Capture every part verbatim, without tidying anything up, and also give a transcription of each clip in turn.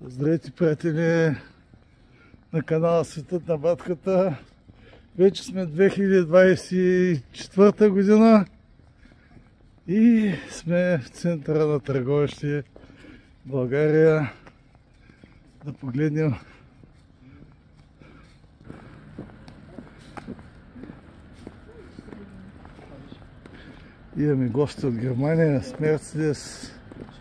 Здравейте, приятели на канала Светът на батката. Вече сме две хиляди двадесет и четвърта година и сме в центъра на Търговище, България. Да погледнем имаме гости от Германия с Мерцедес.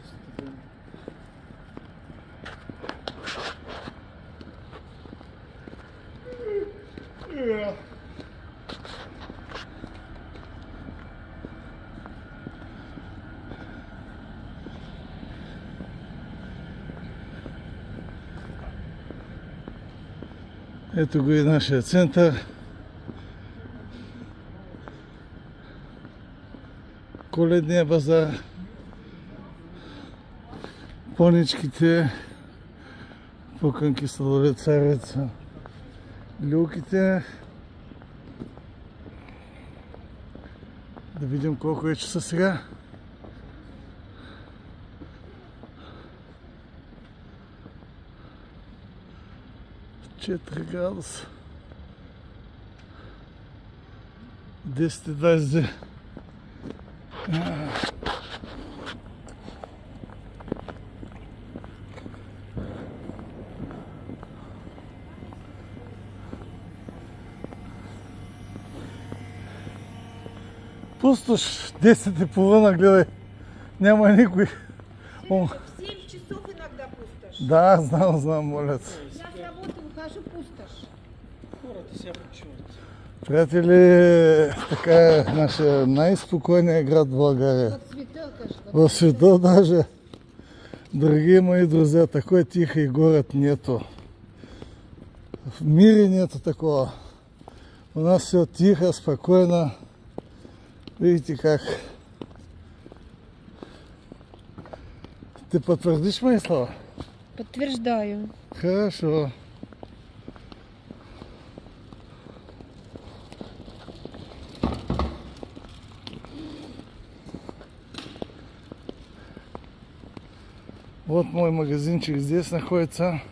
Ето го и нашия център. Коледния базар. Поничките, пуканки, сладолед, цареца, люлките. Да видим колко е часа сега. четири градуса. десет и двадесет. Пустош, десет и половина, гледай. Няма никой. В семь часов иногда пустошь. Да, знам, знам, молят. Я с работы выхожу, пустошь. Хората сега почуват. Приятели, така е нашия най-спокойният град в България. Вот света, кажется. В света даже. Дорогие мои друзья, такой тихий город нету. В мире нету такого. У нас все тихо, спокойно. Видите как. Ты подтвердишь мои слова? Подтверждаю. Хорошо. Вот мой магазинчик здесь находится.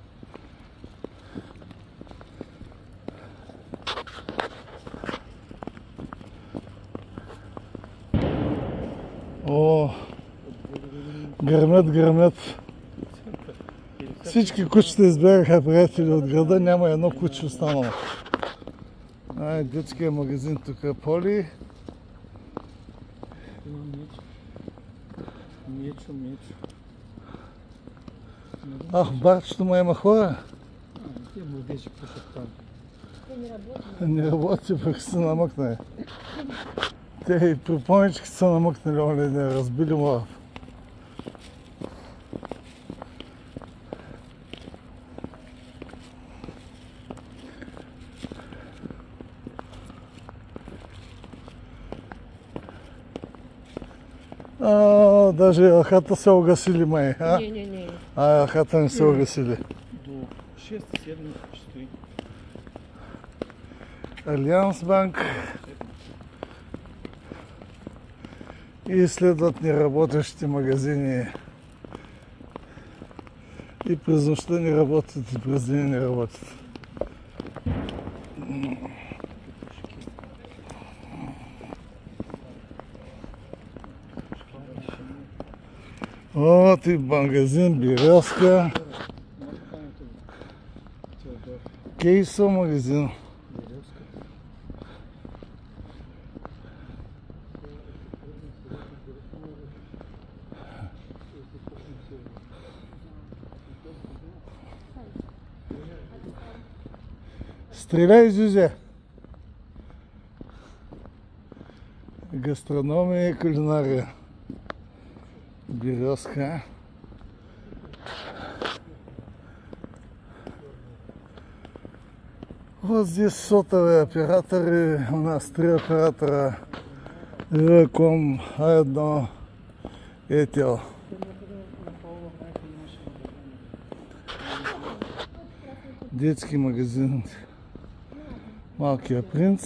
О, гърмят, гърмят. Всички кучета избягаха, приятели, от града. Няма едно куче останало. Ай, детския магазин тук е Поли. Мечо, мечо. Ах, барчето му има хора. Те младежи пушат там. Я не работаю. Не работи, пък се намъкне. Те и припомнички са намъкнали, оле, не разбили му. А, даже елхата се огасили май, а? Не, не, не. А, елхата не се огасили. До шест-седем стои. Алианс банк. И следват неработещите магазини. И през нощта не работят, и през деня не работят. Вот и магазин Березка. Кейсо магазин. Стреляй, Зюзя! Гастрономия и кулинария. Березка. Вот здесь сотовые операторы. У нас три оператора. Великом, а едно Етел. Детский магазин. Малкия принц.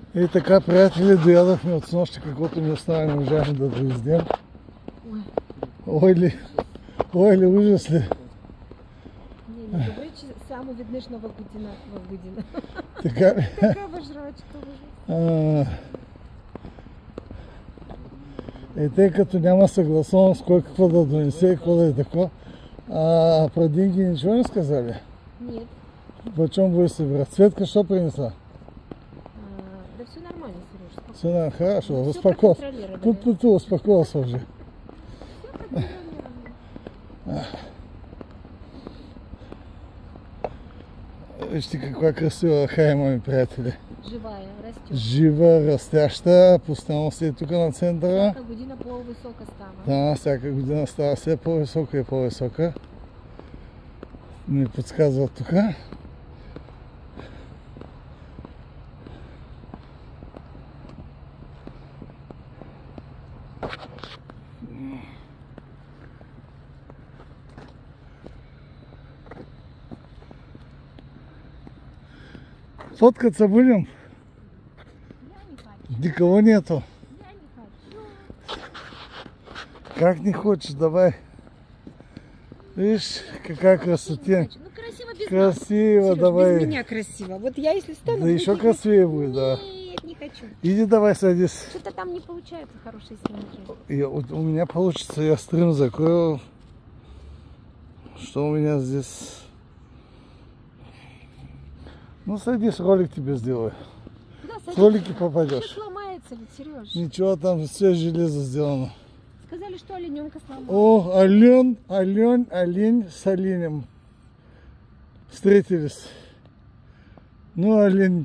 И така, приятели, доядахме от снощи, каквото ни остава, не можахме да доиздем. Ой ли, ой ли, ужас ли. Не, не добре, че само веднъж нова година в година. Така ли? Такава жрачка, ужас. И тъй като няма съгласуваност кой какво да донесе и какво да е тако, а про деньги ничего не сказали? Нет. Почем будешь собирать? Светка что принесла? А, да все нормально, Сереж. Все нормально, хорошо, Всё успокоился. проконтролировали. Тут, тут ты успокоился уже. Все проконтролировано. Вижте каква красива хая, мои приятели. Живая, растет. Жива, растяща, постоянно си е тук на центъра. Всяка година по-висока става. Да, всяка година става все по-висока и по-висока. Ми подсказват тук. Фоткаться будем? Я не хочу. Никого нету. Я не хочу. Как не хочешь, давай. Видишь, какая красота. Ну красиво без Красиво, Сереж, давай. без меня красиво. Вот я если стану... Да будет еще не красивее хочу. будет, да. Нет, не хочу. Иди давай садись. Что-то там не получается хорошие снимки. Я, вот у меня получится, я стрим закрою. Что у меня здесь? Ну садись, ролик тебе сделаю. Да, С садись. ролики попадешь. Что сломается ведь, Сереж? Ничего, там все железо сделано. Сказали, что олененка сломалась. О, Ален, Ален, олень с оленем встретились. Ну, олень.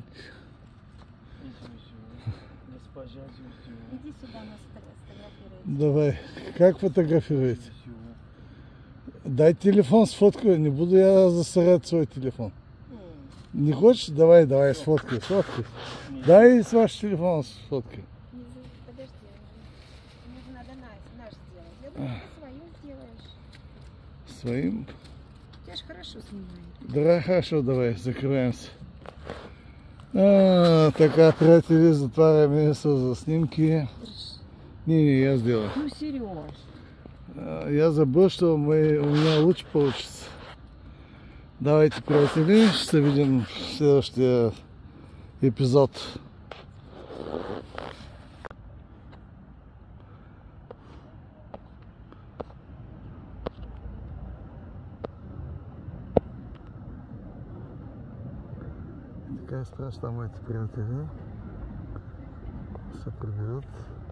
Госпожа Зюзю. Иди сюда, нас сфотографируют. Давай, как фотографировать? Дай телефон, сфоткаю, не буду я засорять свой телефон. Не хочешь? Давай, давай, сфоткай, сфоткай. Дай с ваш телефон сфоткай. Не за- Подожди. Мне надо наш, наш сделать. Я думаю, ты своим сделаешь. Своим? У тебя же хорошо снимает. Да, хорошо, давай, закрываемся. А, така, приятели, затваряме се за снимки. Не, не, я сделаю. Ну, Сереж. А, я забыл, что мы, у меня лучше получится. Давайте, приятели, ще се видим в следващия епизод. Така е страшна, моите приятели се приберат.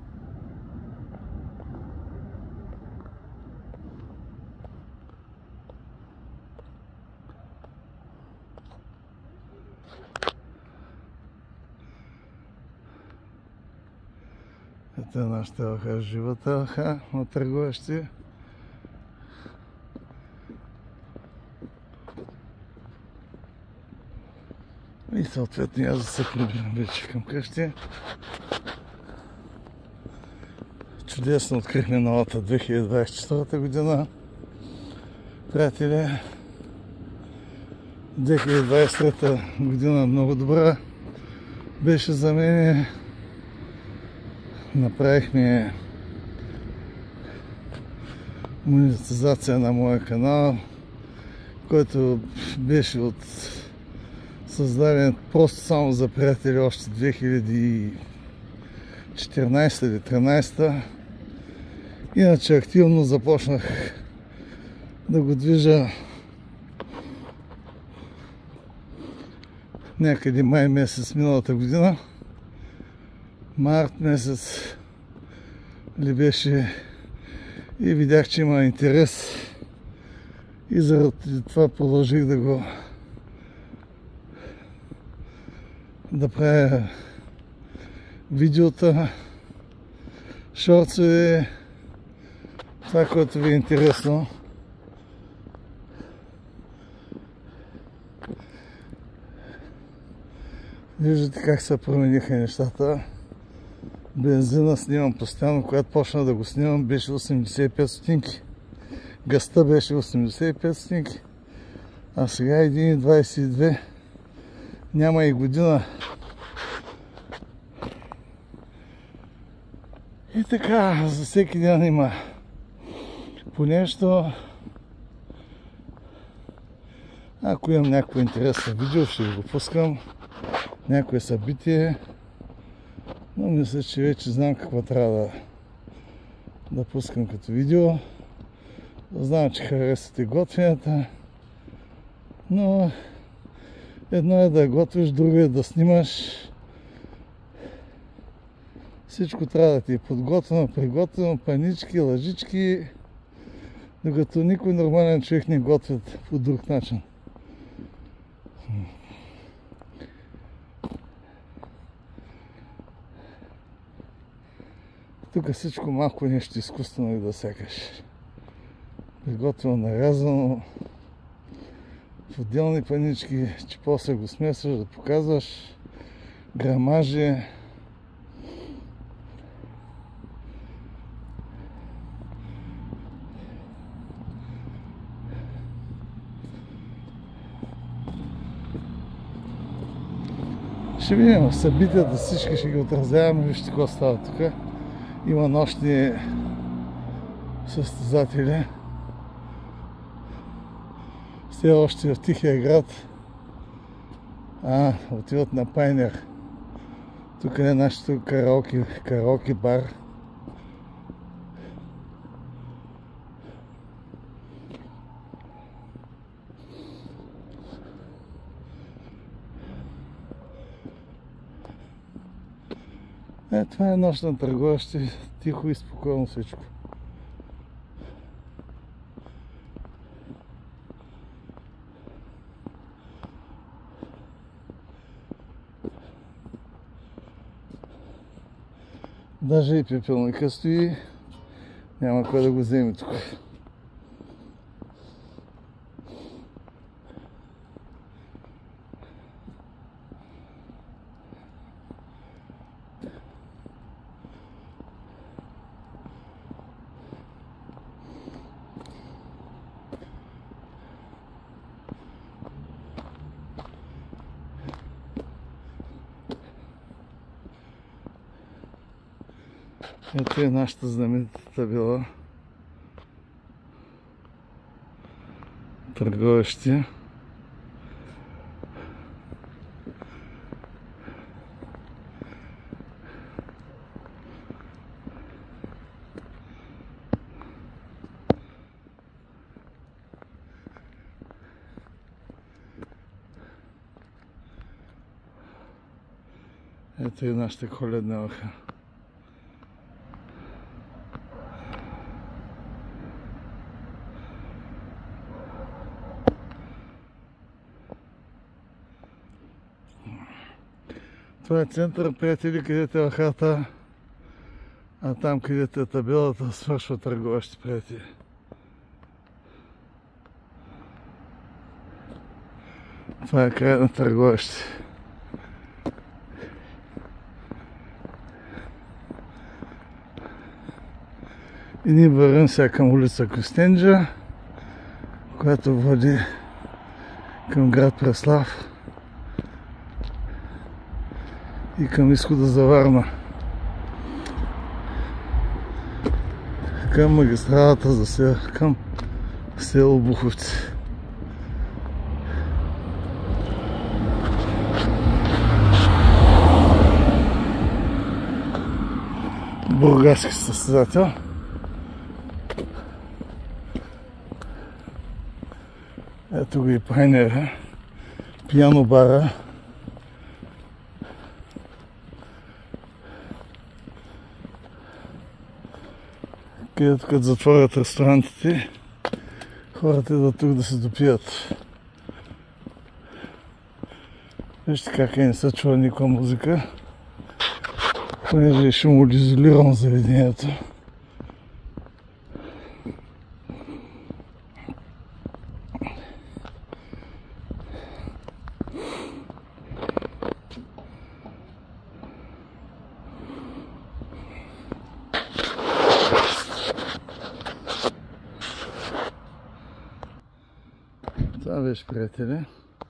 Это нашата елха, живата елха на търгуващи. И съответно аз да се прибирам вече към къщи. Чудесно открихме новата две хиляди двадесет и четвърта година. Приятели, две хиляди двадесет и трета година много добра беше за мен. Направихме монетизация на моя канал, който беше от създаден просто само за приятели още две хиляди и четиринадесета или тринадесета. Иначе активно започнах да го движа някъде май месец миналата година. Март месец ли беше и видях, че има интерес и заради това продължих да го да правя видеота, шорцове, това, което ви е интересно. Виждате как се промениха нещата. Бензина снимам постоянно, когато почна да го снимам, беше осемдесет и пет стотинки. Газта беше осемдесет и пет стотинки, а сега един двадесет и две. Няма и година И така, за всеки ден има по нещо. Ако имам някакво интересно видео, ще го пускам. Някое събитие. Но мисля, че вече знам какво трябва да, да пускам като видео. Знам, че харесвате готвенията. Но едно е да готвиш, друго е да снимаш. Всичко трябва да ти е подготвено, приготвено, панички, лъжички, докато никой нормален човек не готвят по друг начин. Тук всичко малко нещо изкуствено и да сякаш. Приготвено, нарязано в отделни панички, че после го смесваш, да показваш грамажи. Ще видим събитията, всички ще ги отразяваме. Вижте какво става тук. Има нощни състезатели. Все още в Тихия град. А, отиват на Пайнер. Тук е нашето караоке, караоке бар. Е, това е нощ на търговище, тихо и спокойно всичко. Даже и пепелника стои, няма кой да го вземе тук. Ето е нашата знаменита табела. Търговище. Ето е нашата коледна елха. Това е център, приятели, където е елхата, а там, където е табелата, свършва търговище, приятели. Това е край на търговище. И ние вървим сега към улица Кюстенджа, която води към град Преслав и към изхода за Варна, към магистралата за село, към село Буховци. Бургаски състезател. Ето го и Пайнера, пиано бара. Където като затворят ресторантите, хората идват тук да се допият. Вижте как е, не се чува никаква музика, понеже е шумоизолирано заведението. Това беше, приятели.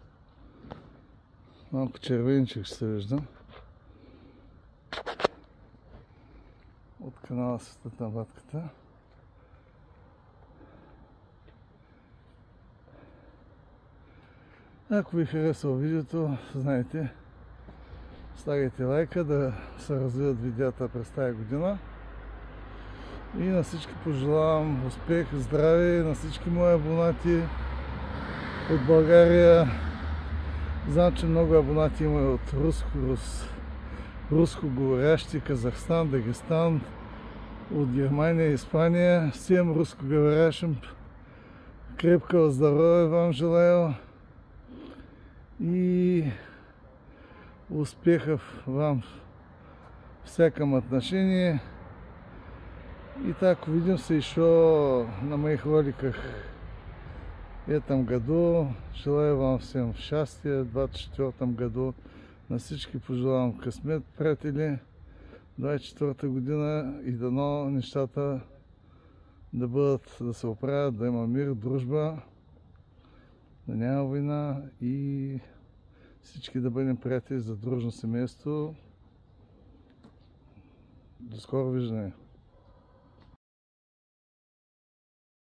Малко червеничък ще се вижда. От канала Светът на батката. Ако ви харесва видеото, знаете, слагайте лайка да се развиват видеята през тази година. И на всички пожелавам успех, здраве, на всички мои абонати от България. Знам, че много абонати има от руско, рус, руско говорящи, Казахстан, Дагестан, от Германия, Испания. Всем руско говорящим крепкого здоровья вам желаю и успехов вам в всяком отношении. Итак, увидимся еще на моих роликах в этом году. Желаю вам всем счастья в двадцать четвъртом году. На всички пожелавам късмет, приятели, двадцать четвърта година и дано нещата да бъдат, да се оправят, да има мир, дружба, да няма война и всички да бъдем приятели за дружно семейство. До скоро виждане!